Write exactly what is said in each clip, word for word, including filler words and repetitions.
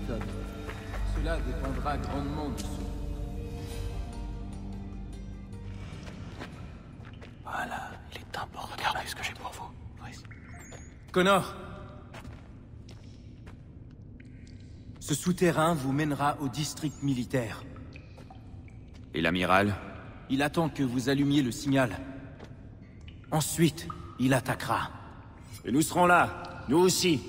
méthode. Cela dépendra grandement de ce... Voilà, il est temps pour regarder ce que j'ai pour vous. Brice. Connor! Ce souterrain vous mènera au district militaire. Et l'amiral? Il attend que vous allumiez le signal. Ensuite, il attaquera. Et nous serons là, nous aussi.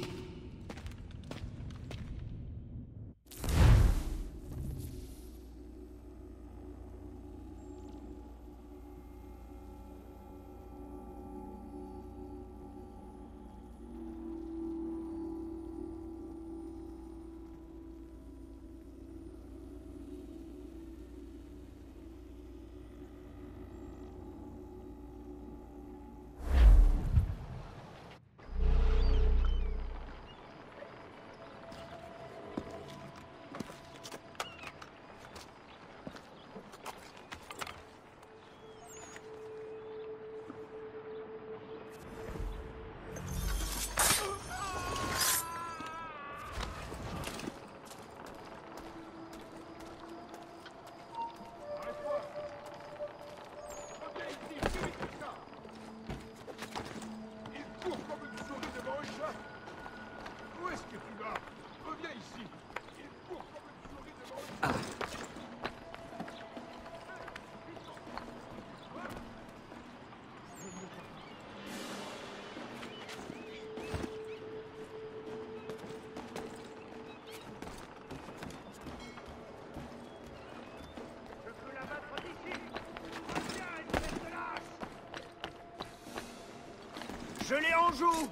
Je l'ai en joue!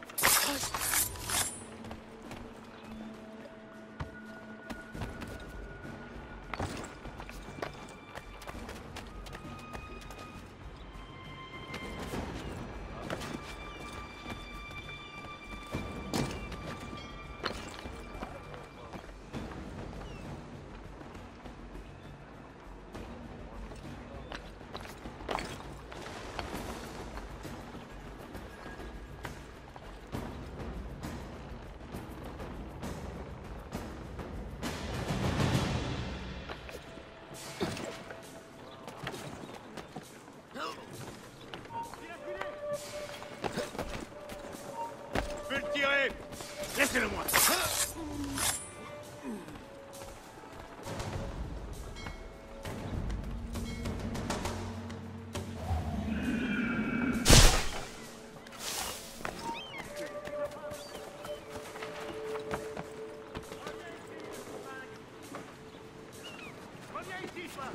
Laissez-le-moi. Reviens ici, toi.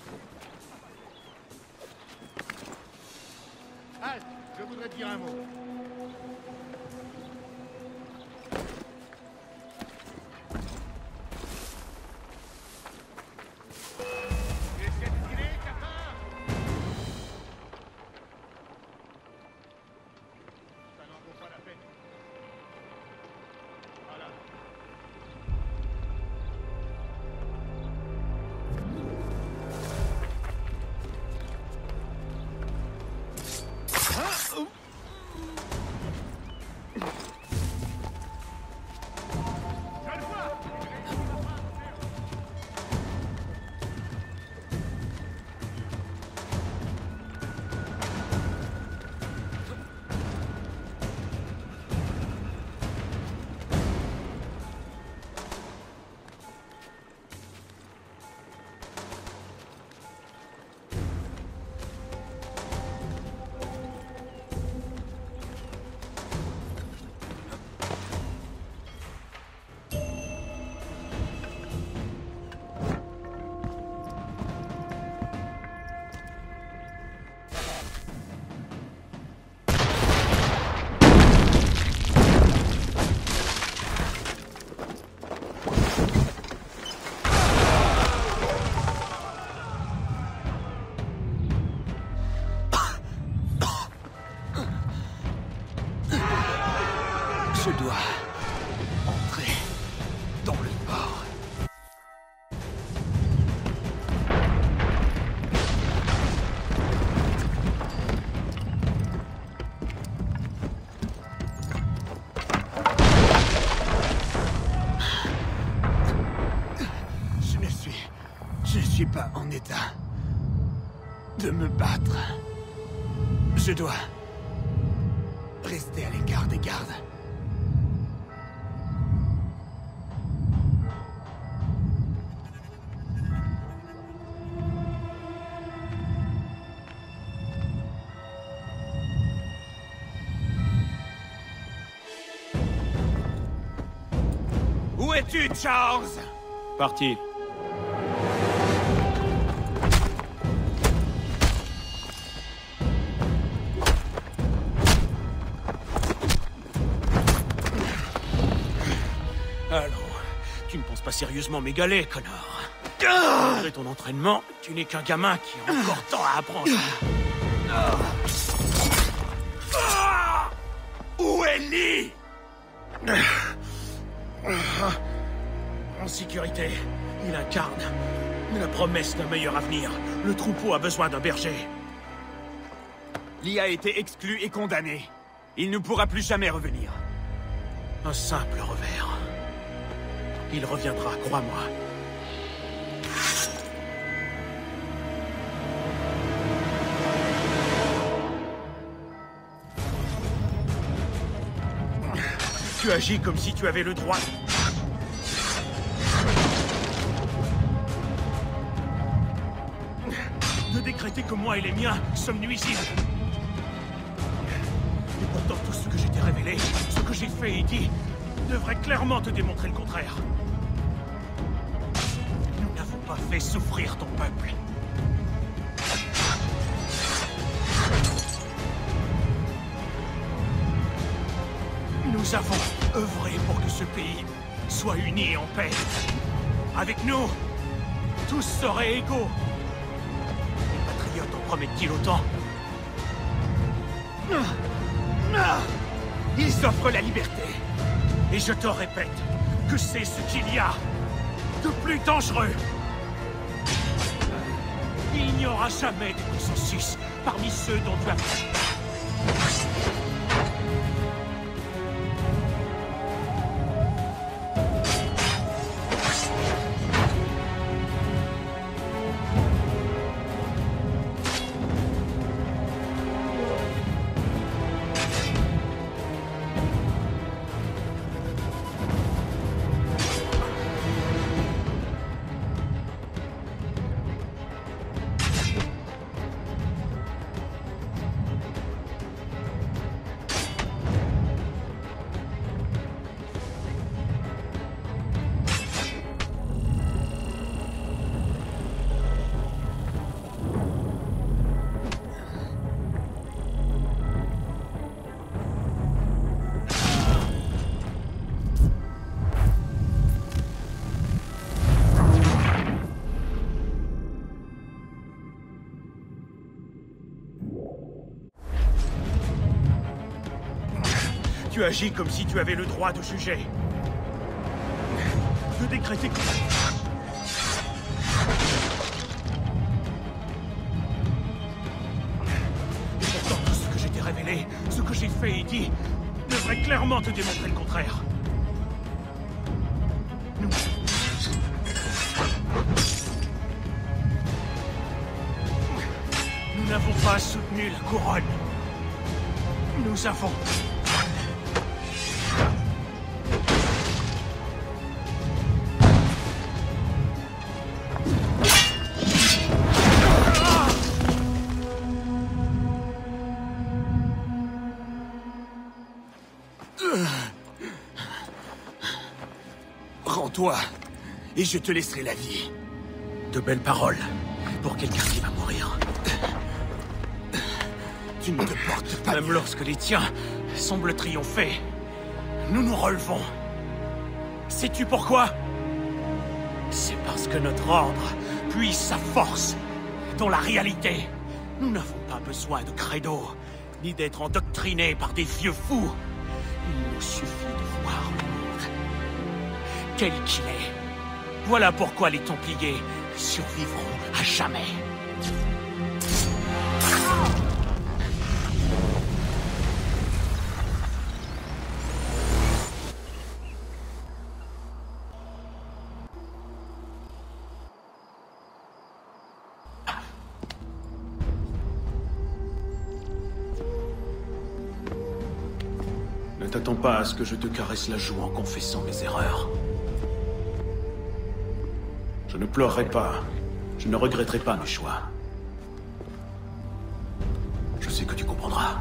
Halte, je voudrais te dire un mot. suis pas en état de me battre. Je dois rester à l'écart des gardes. Où es-tu, Charles? Parti. Allons, tu ne penses pas sérieusement m'égaler, Connor. Malgré ton entraînement, tu n'es qu'un gamin qui a encore tant à apprendre. Où est Lee? En sécurité, il incarne la promesse d'un meilleur avenir. Le troupeau a besoin d'un berger. Lee a été exclu et condamné. Il ne pourra plus jamais revenir. Un simple revers. Il reviendra, crois-moi. Tu agis comme si tu avais le droit. De décréter que moi et les miens sommes nuisibles. Et pourtant, tout ce que je t'ai révélé, ce que j'ai fait et dit, devrait clairement te démontrer le contraire. Nous n'avons pas fait souffrir ton peuple. Nous avons œuvré pour que ce pays soit uni et en paix. Avec nous, tous seraient égaux. Les patriotes en promettent-ils autant? Ils offrent la liberté. Et je te répète que c'est ce qu'il y a de plus dangereux. Il n'y aura jamais de consensus parmi ceux dont tu as... Tu agis comme si tu avais le droit de juger. De décréter que... Et pourtant, tout ce que je t'ai révélé, ce que j'ai fait et dit, devrait clairement te démontrer le contraire. Nous... Nous n'avons pas soutenu la couronne. Nous avons... Rends-toi, et je te laisserai la vie. De belles paroles pour quelqu'un qui va mourir. Tu ne te portes pas Même bien. Lorsque les tiens semblent triompher, nous nous relevons. Sais-tu pourquoi? C'est parce que notre ordre puise sa force dans la réalité. Nous n'avons pas besoin de credo, ni d'être endoctrinés par des vieux fous. Il nous suffit de voir le monde tel qu'il est. Voilà pourquoi les Templiers survivront à jamais. t'attends pas à ce que je te caresse la joue en confessant mes erreurs. Je ne pleurerai pas. Je ne regretterai pas mes choix. Je sais que tu comprendras.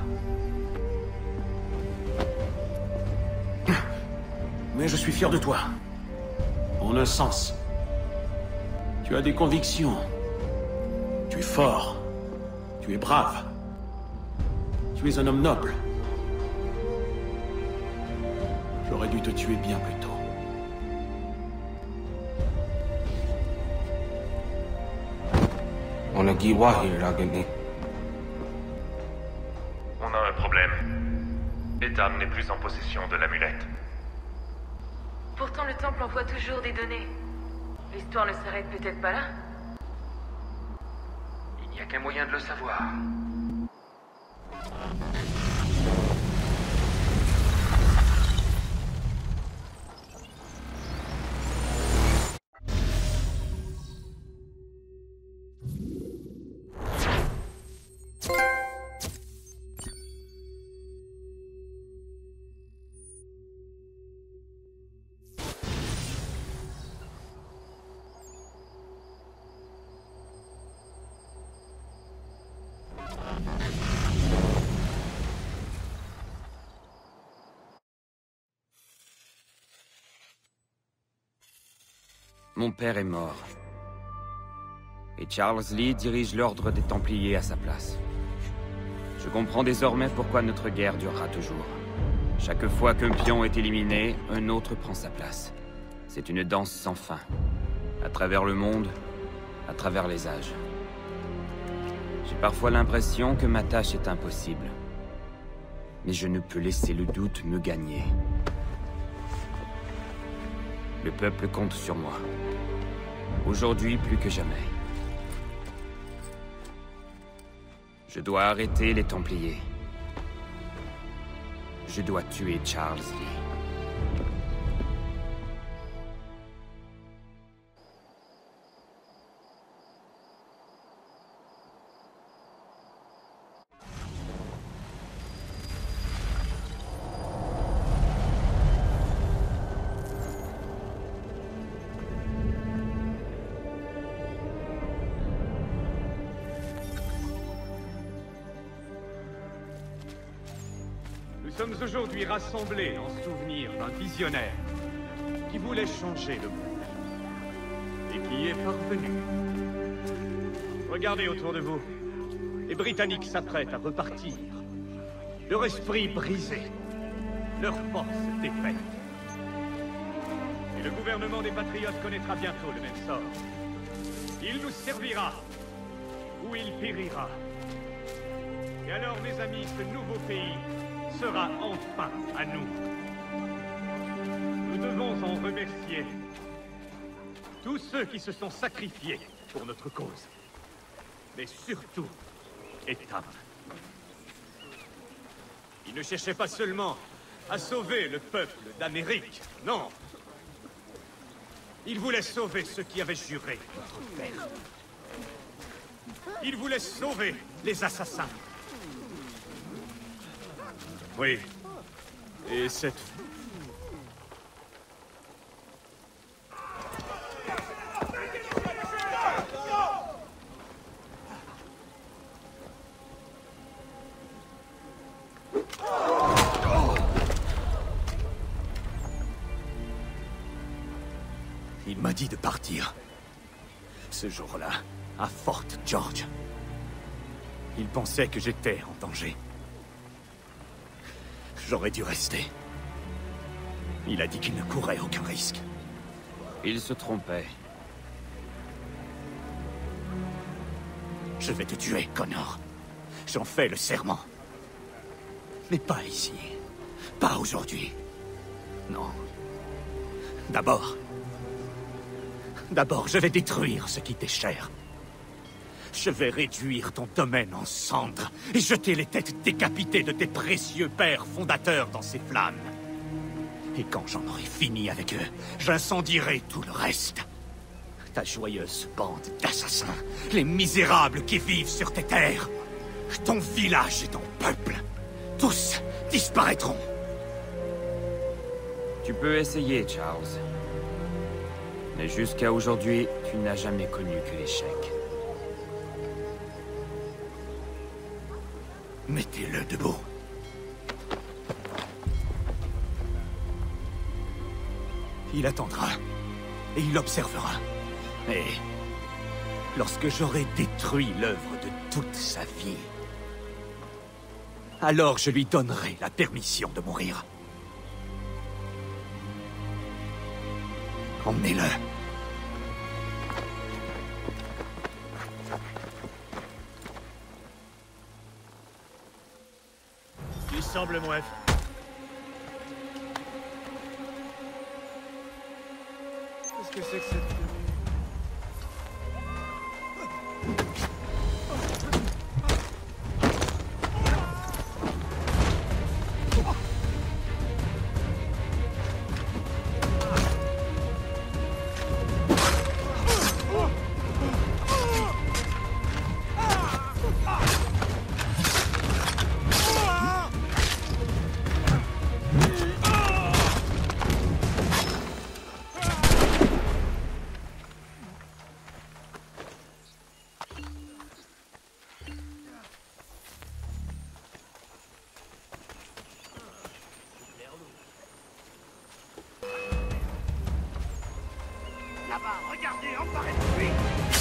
Mais je suis fier de toi. En un sens. Tu as des convictions. Tu es fort. Tu es brave. Tu es un homme noble. J'aurais dû te tuer bien plus tôt. On a Giwa here, Ragini. On a un problème. Ethan n'est plus en possession de l'amulette. Pourtant, le temple envoie toujours des données. L'histoire ne s'arrête peut-être pas là? Il n'y a qu'un moyen de le savoir. Mon père est mort. Et Charles Lee dirige l'ordre des Templiers à sa place. Je comprends désormais pourquoi notre guerre durera toujours. Chaque fois qu'un pion est éliminé, un autre prend sa place. C'est une danse sans fin. À travers le monde, à travers les âges. J'ai parfois l'impression que ma tâche est impossible. Mais je ne peux laisser le doute me gagner. Le peuple compte sur moi. Aujourd'hui, plus que jamais. Je dois arrêter les Templiers. Je dois tuer Charles Lee. Nous sommes aujourd'hui rassemblés en souvenir d'un visionnaire qui voulait changer le monde et qui y est parvenu. Regardez autour de vous. Les Britanniques s'apprêtent à repartir. Leur esprit brisé, leur force défaite. Et le gouvernement des Patriotes connaîtra bientôt le même sort. Il nous servira ou il périra. Et alors, mes amis, ce nouveau pays sera enfin à nous. Nous devons en remercier tous ceux qui se sont sacrifiés pour notre cause. Mais surtout, Ethan. Il ne cherchait pas seulement à sauver le peuple d'Amérique, non. Il voulait sauver ceux qui avaient juré notre père. Il voulait sauver les assassins. Oui. Et cette... Il m'a dit de partir. Ce jour-là, à Fort George. Il pensait que j'étais en danger. J'aurais dû rester. Il a dit qu'il ne courait aucun risque. Il se trompait. Je vais te tuer, Connor. J'en fais le serment. Mais pas ici. Pas aujourd'hui. Non. D'abord... D'abord, je vais détruire ce qui t'est cher. Je vais réduire ton domaine en cendres et jeter les têtes décapitées de tes précieux pères fondateurs dans ces flammes. Et quand j'en aurai fini avec eux, j'incendierai tout le reste. Ta joyeuse bande d'assassins, les misérables qui vivent sur tes terres, ton village et ton peuple, tous disparaîtront. Tu peux essayer, Charles. Mais jusqu'à aujourd'hui, tu n'as jamais connu que l'échec. Mettez-le debout. Il attendra. Et il observera. Et lorsque j'aurai détruit l'œuvre de toute sa vie, alors je lui donnerai la permission de mourir. Emmenez-le. Il semble moins... Qu'est-ce que c'est que cette... Là-bas, regardez, emparez de lui.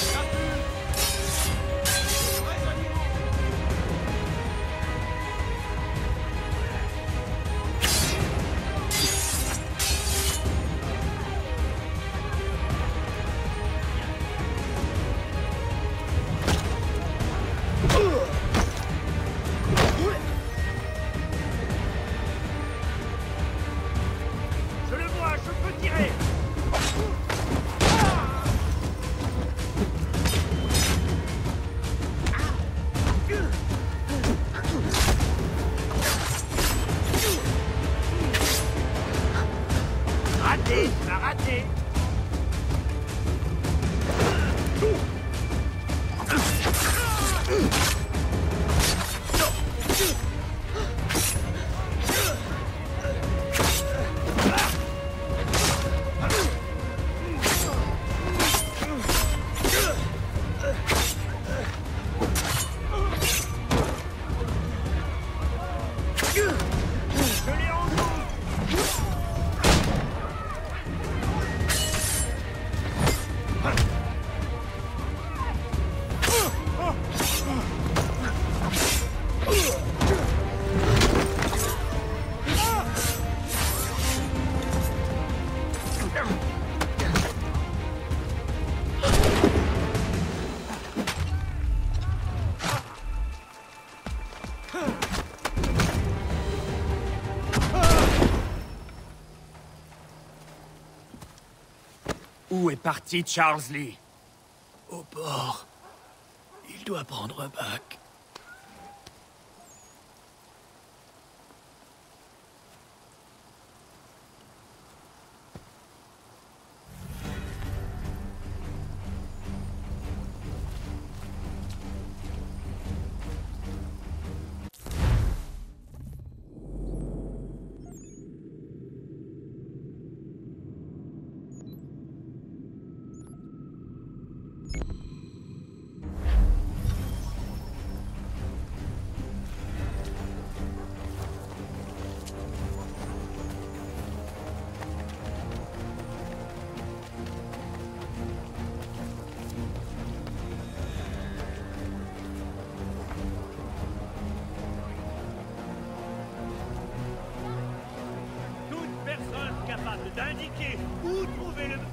Je le vois, je peux tirer. Raté, tu l'as raté. Je l'ai en joue. Où est parti Charles Lee? Au port. Il doit prendre un bac. Toute personne capable d'indiquer où trouver le...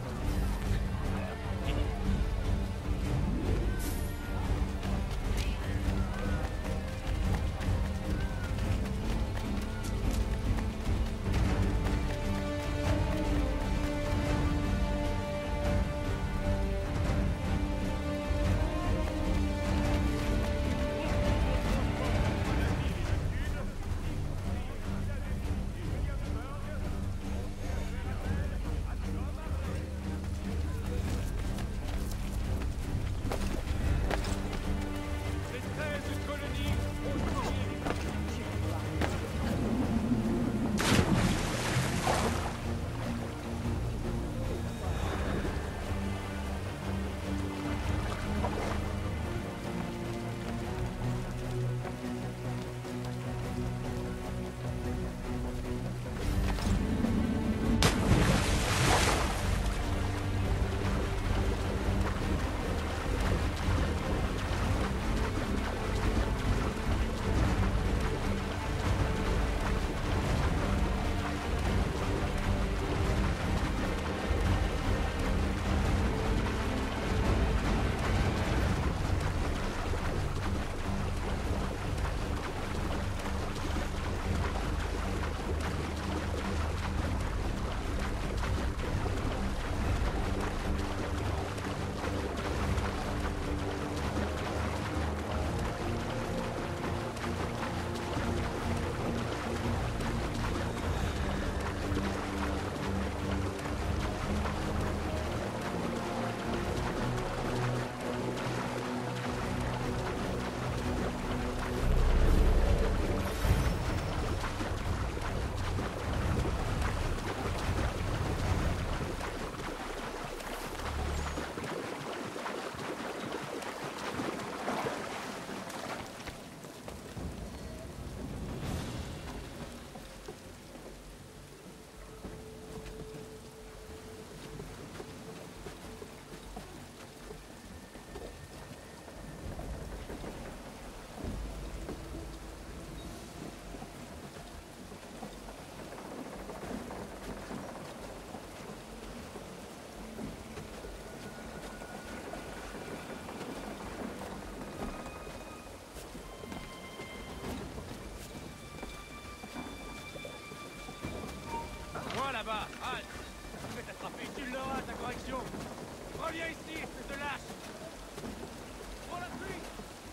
Viens ici, espèce de lâche. Prends la fuite.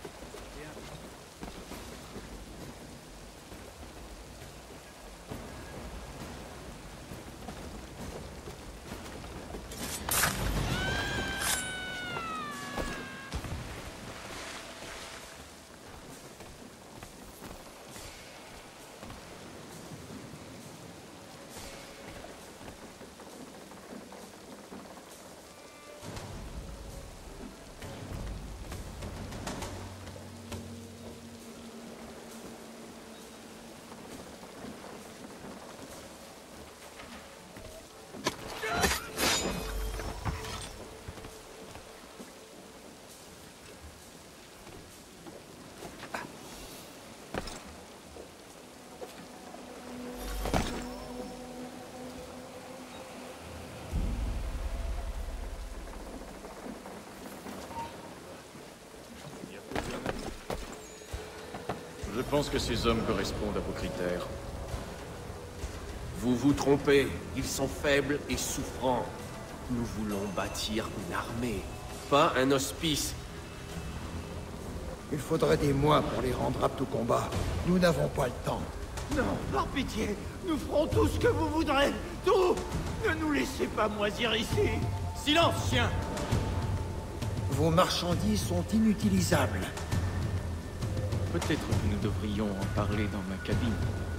Je pense que ces hommes correspondent à vos critères. Vous vous trompez. Ils sont faibles et souffrants. Nous voulons bâtir une armée, pas un hospice. Il faudrait des mois pour les rendre aptes au combat. Nous n'avons pas le temps. Non, par pitié, nous ferons tout ce que vous voudrez. Tout. Ne nous laissez pas moisir ici. Silence, chien! Vos marchandises sont inutilisables. Peut-être que nous devrions en parler dans ma cabine.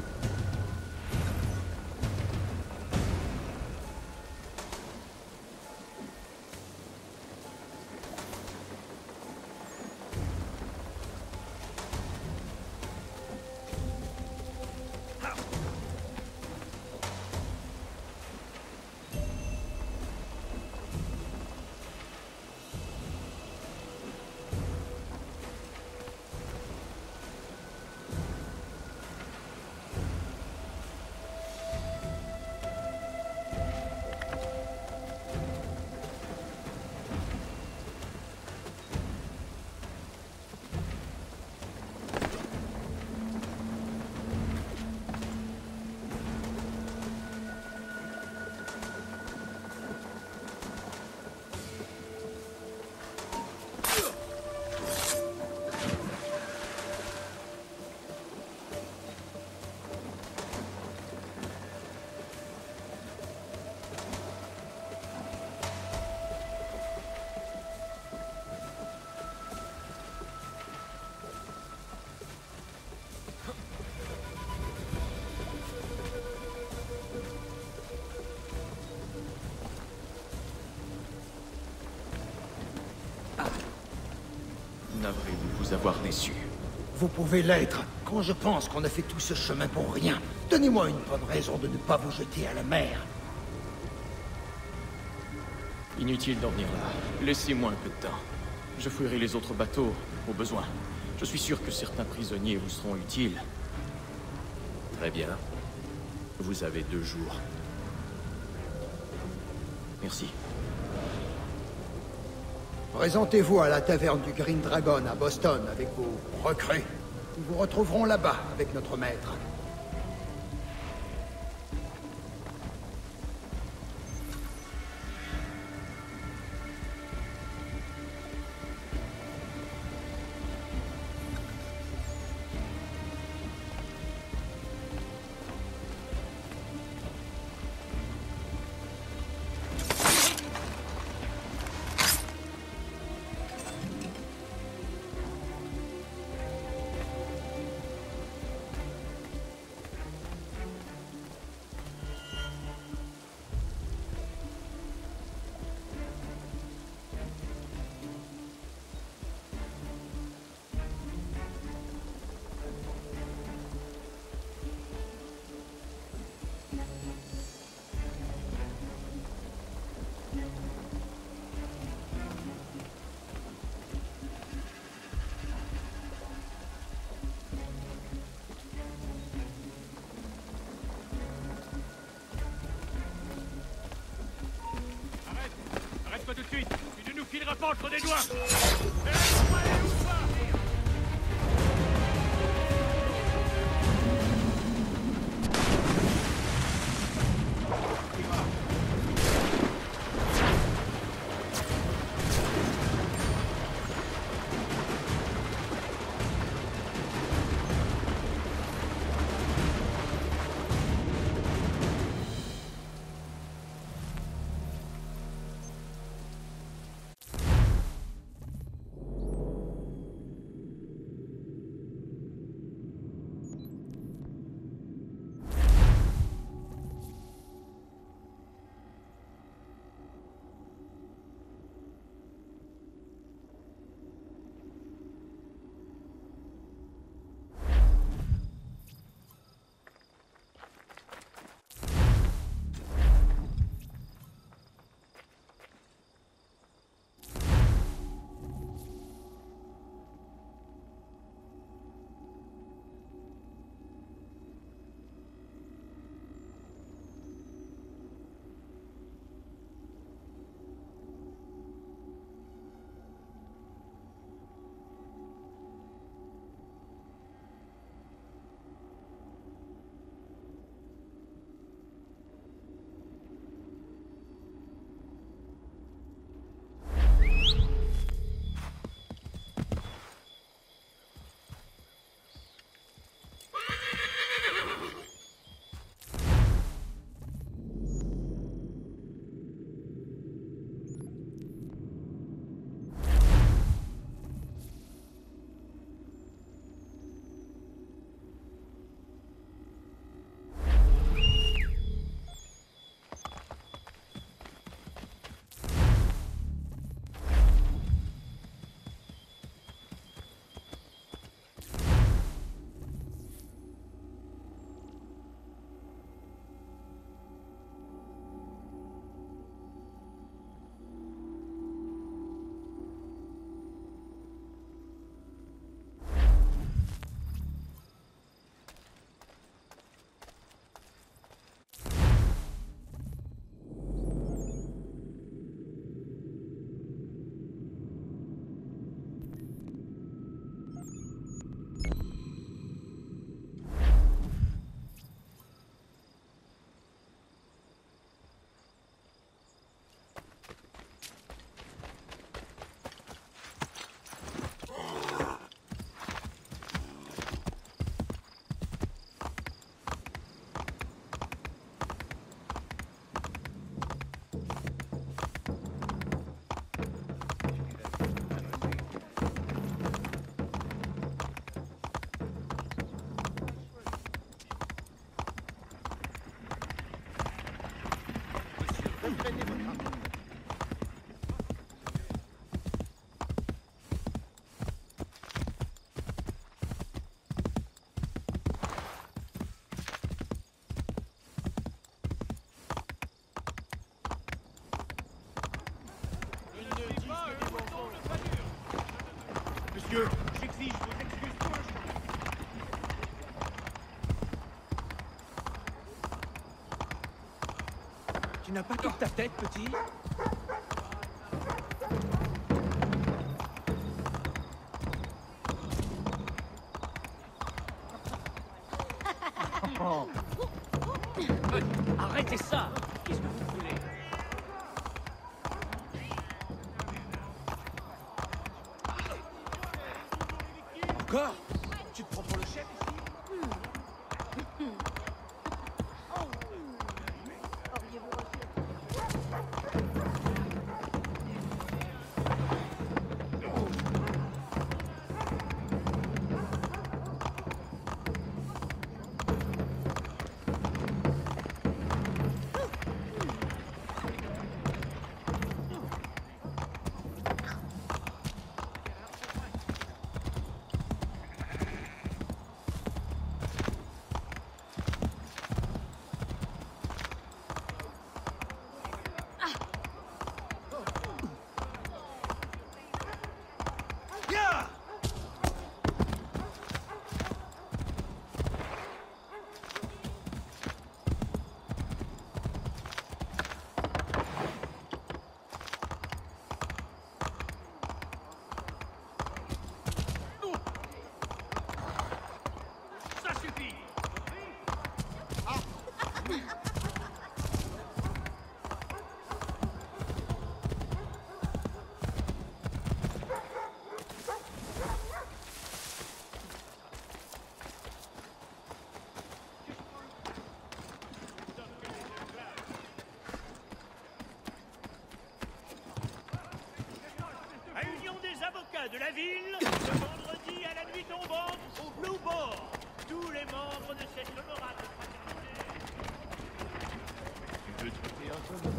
Navré de vous avoir déçu. Vous pouvez l'être quand je pense qu'on a fait tout ce chemin pour rien. Donnez-moi une bonne raison de ne pas vous jeter à la mer. Inutile d'en venir là. Laissez-moi un peu de temps. Je fouillerai les autres bateaux, au besoin. Je suis sûr que certains prisonniers vous seront utiles. Très bien. Vous avez deux jours. Merci. Présentez-vous à la taverne du Green Dragon à Boston avec vos recrues. Nous vous retrouverons là-bas avec notre maître. Arrête-toi tout de suite. Tu ne nous fileras pas entre des doigts. Laisse-moi aller ou pas ? messieurs, j'exige vos excuses pour l'instant. Tu n'as pas toute ta tête, petit? Oh. Arrêtez ça! Qu'est-ce que vous voulez? Encore? Tu te prends pour le chef ici? De la ville, ce vendredi à la nuit tombante, au Blue Boar. Tous les membres de cette honorable fraternité. Tu veux traiter un peu?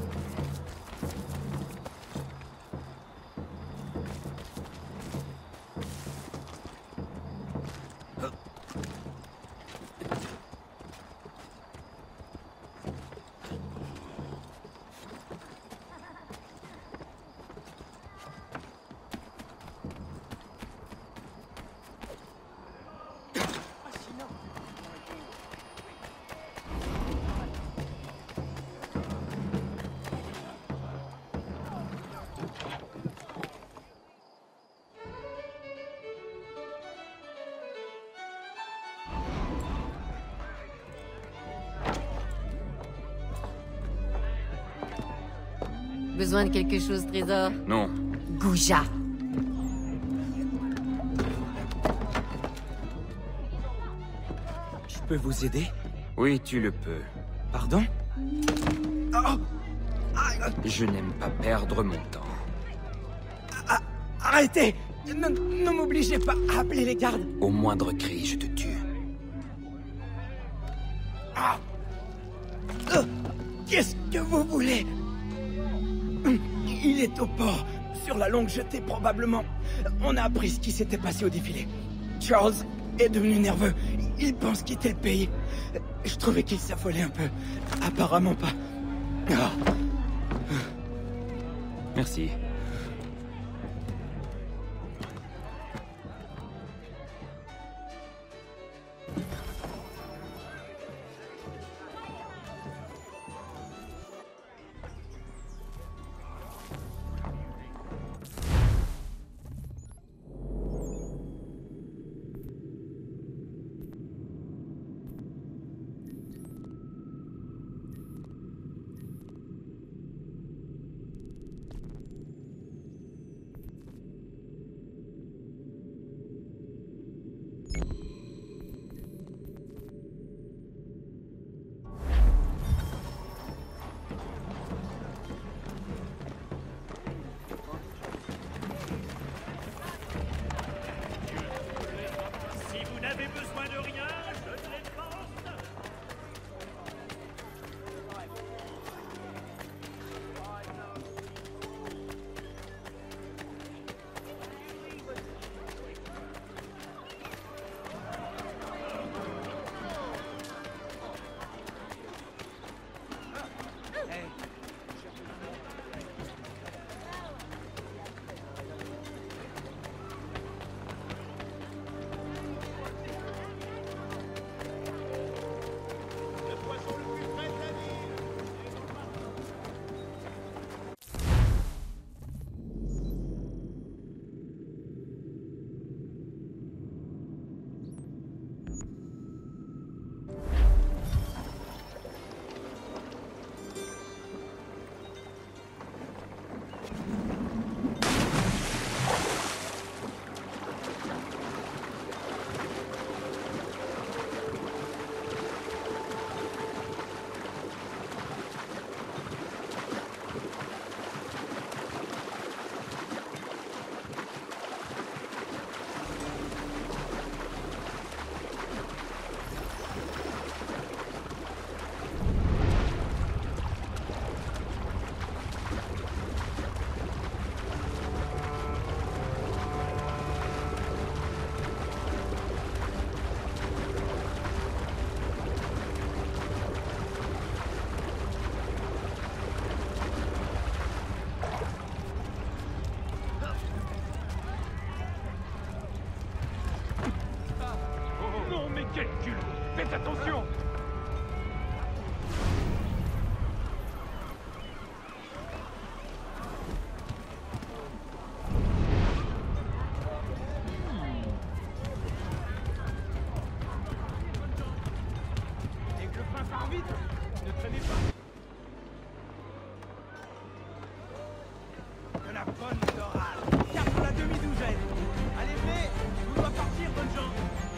Besoin de quelque chose, Trésor? Non. Gouja. Je peux vous aider? Oui, tu le peux. Pardon? Oh! Je n'aime pas perdre mon temps. Ah, arrêtez! Ne, ne m'obligez pas à appeler les gardes! Au moindre cri, je te tue. Ah. Euh, Qu'est-ce que vous voulez? Il est au port, sur la longue jetée probablement. On a appris ce qui s'était passé au défilé. Charles est devenu nerveux. Il pense quitter le pays. Je trouvais qu'il s'affolait un peu. Apparemment pas. Ah. Merci. Faites attention! Et que le prince part vite! Ne traînez pas! De la bonne dorade! Quatre pour la demi-douzaine! Allez, venez! On doit partir, bonnes gens!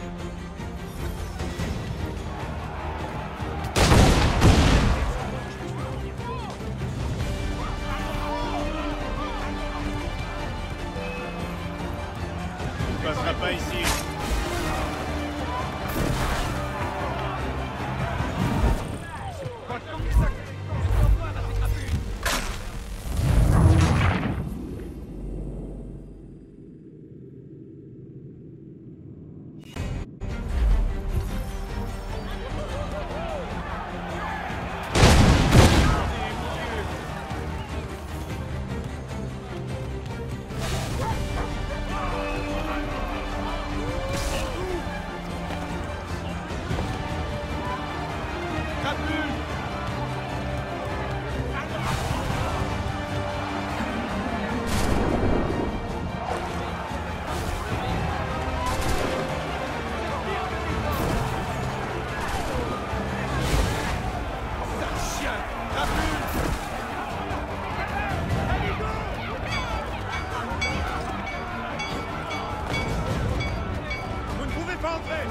On passera pas ici. Vous ne pouvez pas entrer!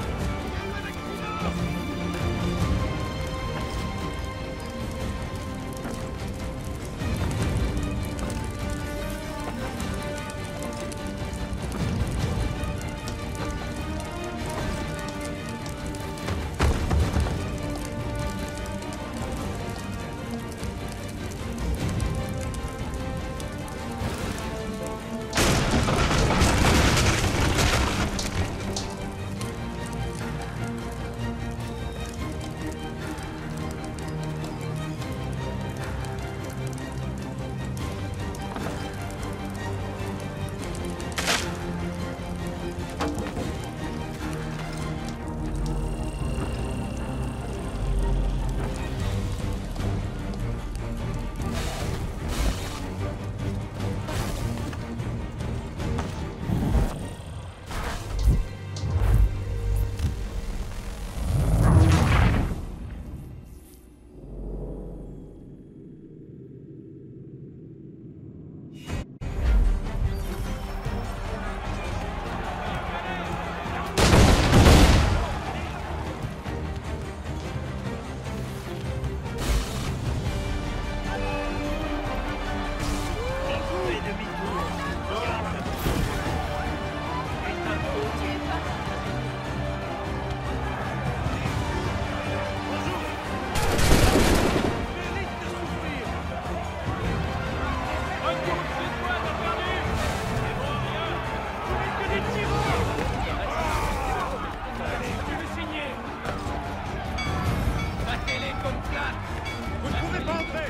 Vous ne pouvez pas entrer!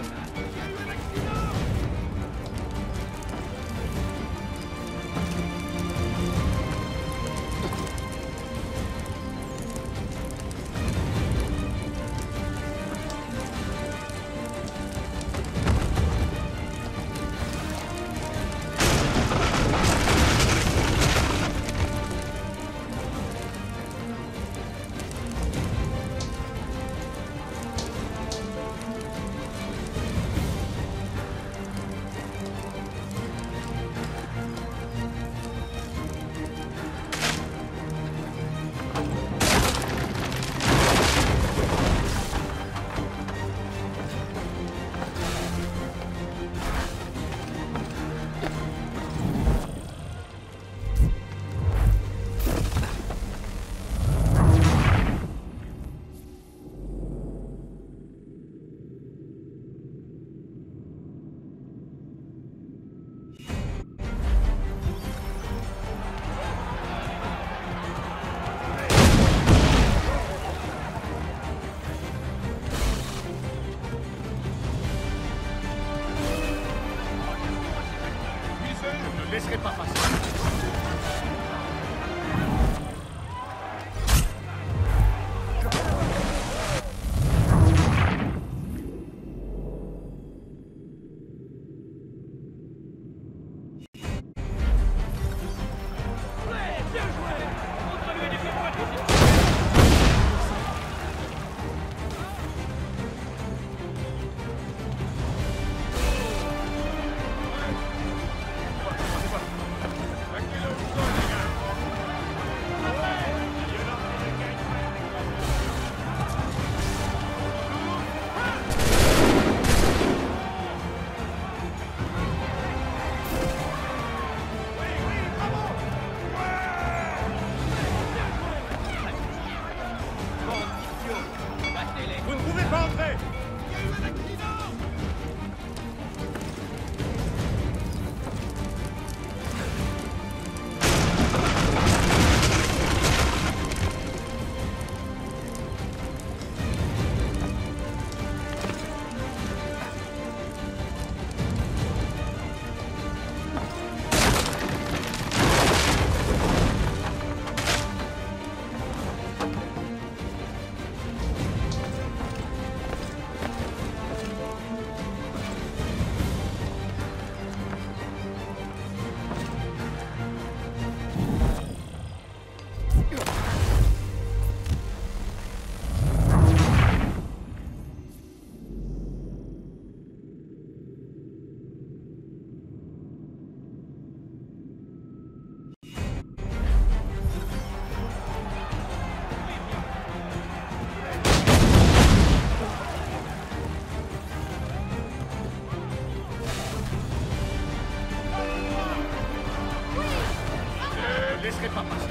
laisserai pas passer. laisserai pas passer.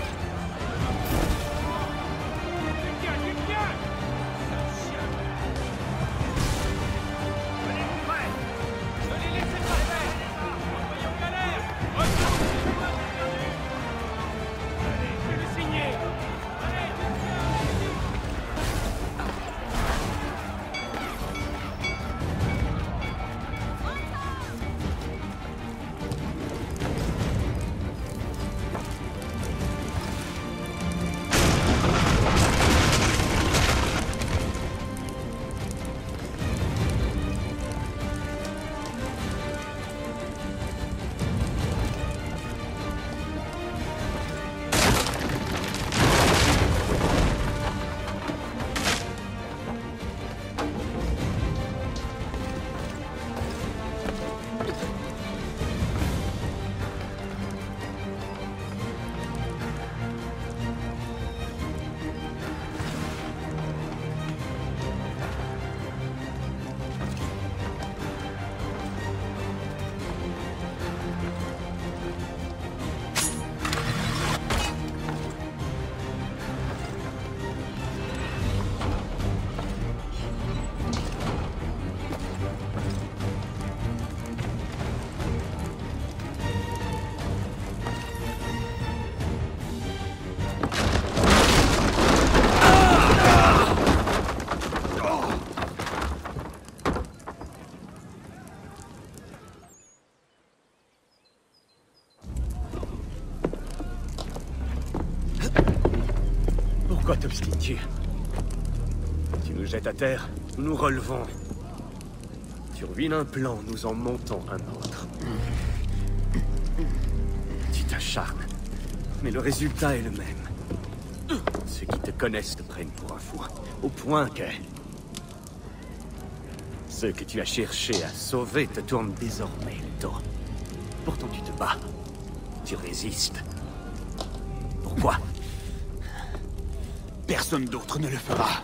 Pourquoi t'obstines-tu? Tu nous jettes à terre, nous nous relevons. Tu ruines un plan, nous en montons un autre. Tu t'acharnes, mais le résultat est le même. Ceux qui te connaissent te prennent pour un fou, au point que... ceux que tu as cherché à sauver te tournent désormais le dos. Pourtant tu te bats, tu résistes. Pourquoi? Personne d'autre ne le fera.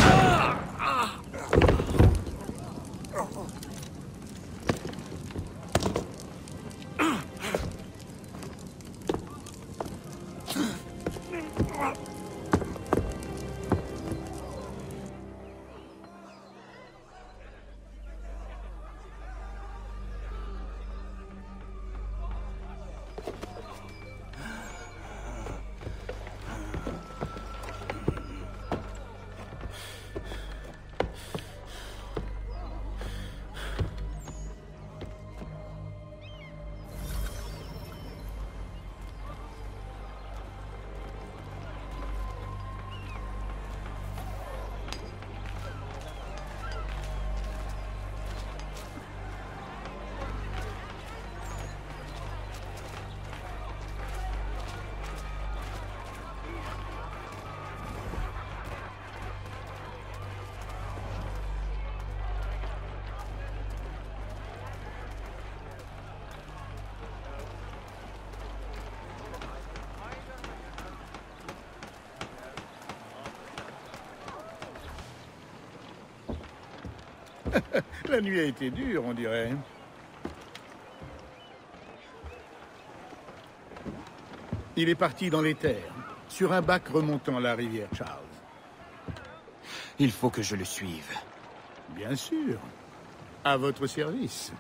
La nuit a été dure, on dirait. Il est parti dans les terres, sur un bac remontant la rivière Charles. Il faut que je le suive. Bien sûr. À votre service.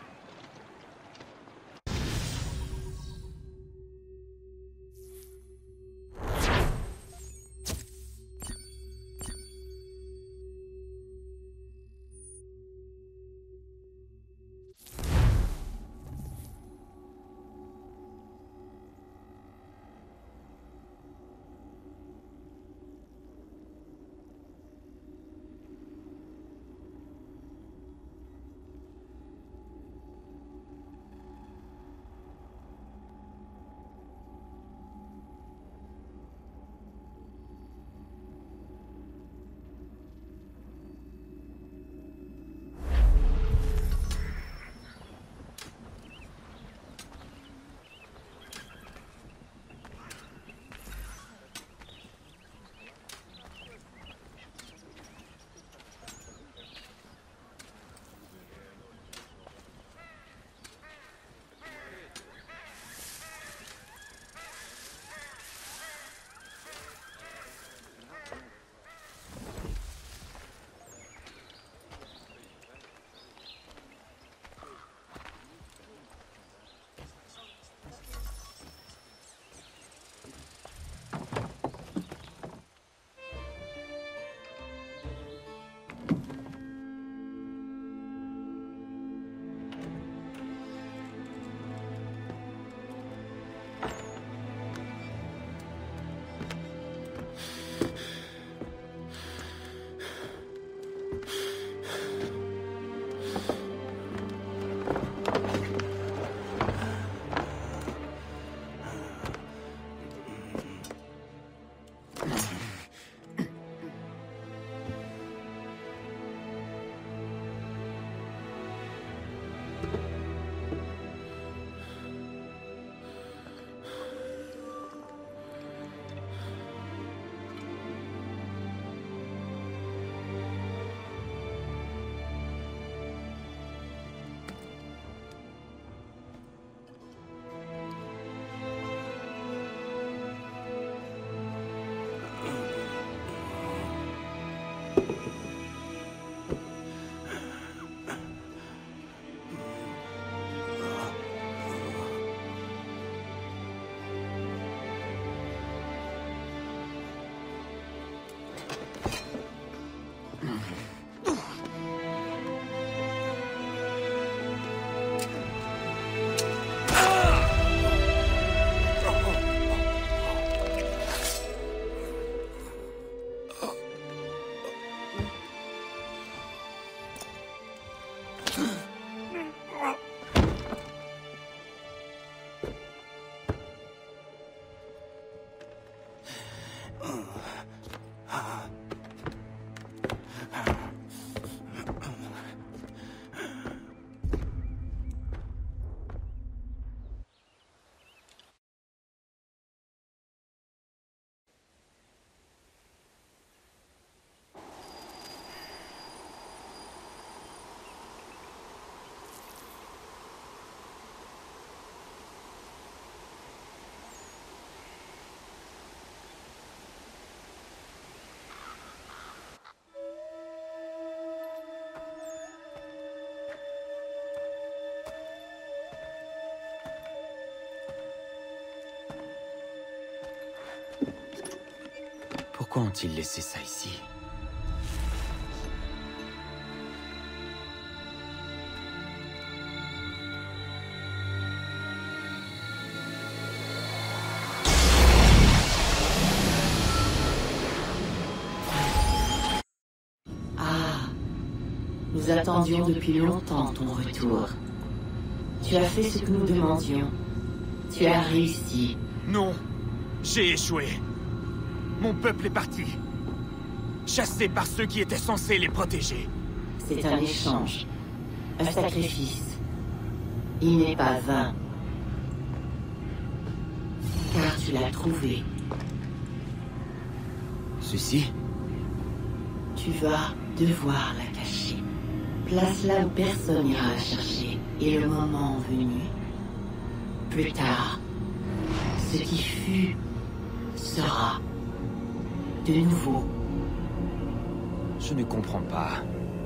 Pourquoi ont-ils laissé ça ici? Nous attendions depuis longtemps ton retour. Tu as fait ce que nous demandions. Tu as réussi. Non, j'ai échoué. Mon peuple est parti. Chassé par ceux qui étaient censés les protéger. C'est un échange. Un sacrifice. Il n'est pas vain. Car tu l'as trouvé. Ceci? Tu vas devoir la cacher. Place-la où personne n'ira la chercher. Et le moment venu, plus tard, ce qui fut sera de nouveau. Je ne comprends pas.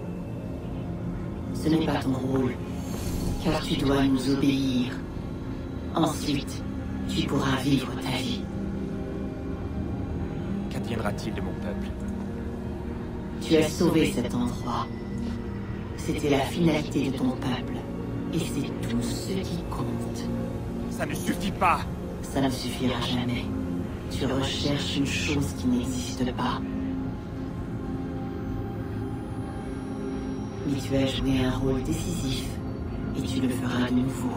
Ce n'est pas ton rôle, car tu dois nous obéir. Ensuite, tu pourras vivre ta vie. Qu'adviendra-t-il de mon peuple? Tu as sauvé cet endroit. C'était la finalité de ton peuple. Et c'est tout ce qui compte. Ça ne suffit pas. Ça ne suffira jamais. Tu recherches une chose qui n'existe pas. Mais tu as joué un rôle décisif. Et tu le feras de nouveau.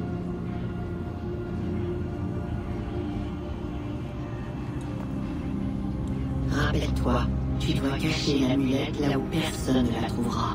Rappelle-toi, tu dois cacher l'amulette là où personne ne la trouvera.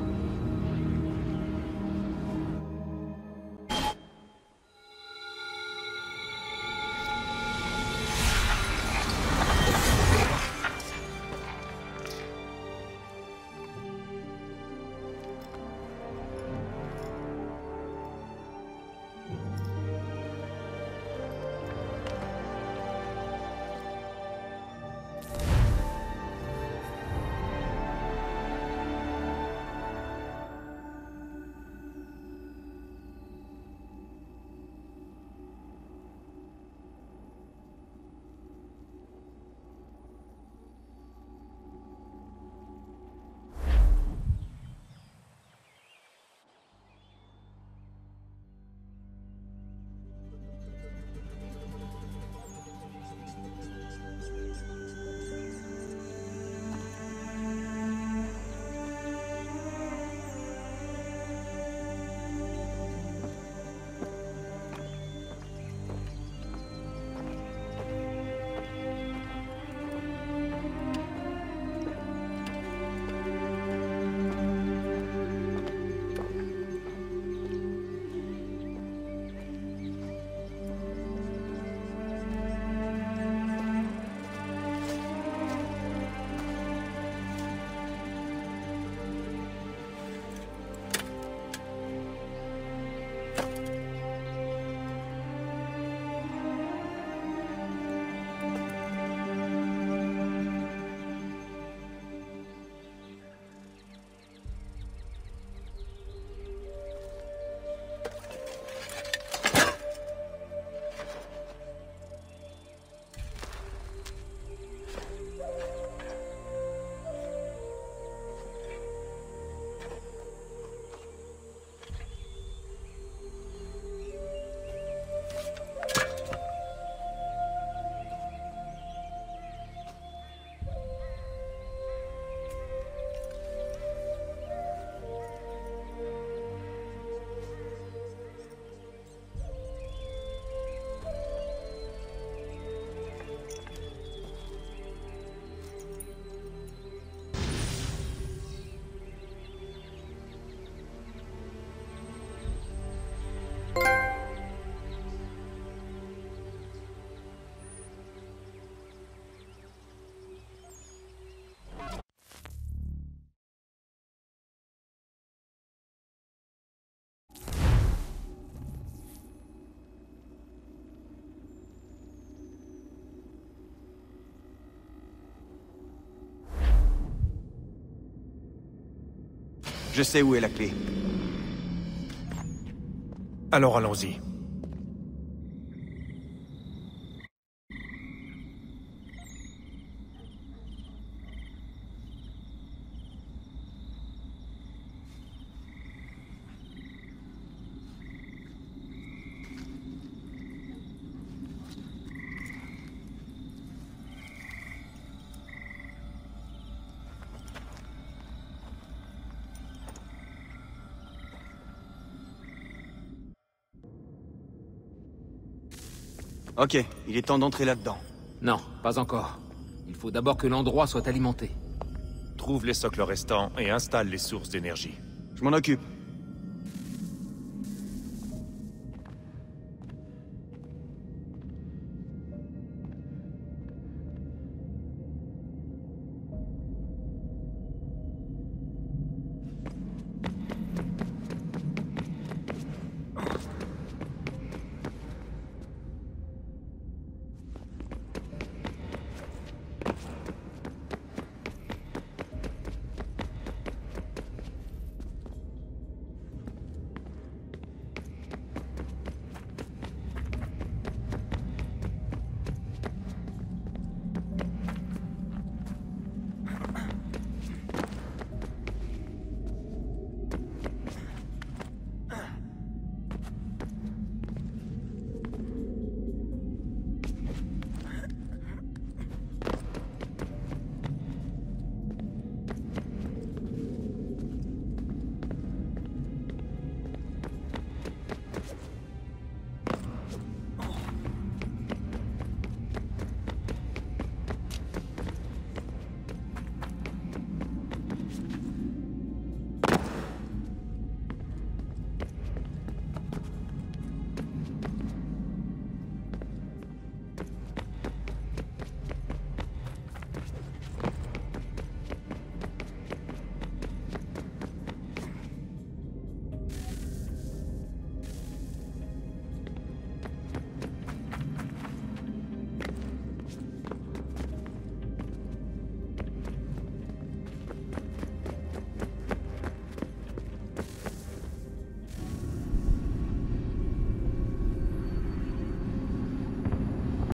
Je sais où est la clé. Alors allons-y. Ok, il est temps d'entrer là-dedans. Non, pas encore. Il faut d'abord que l'endroit soit alimenté. Trouve les socles restants et installe les sources d'énergie. Je m'en occupe.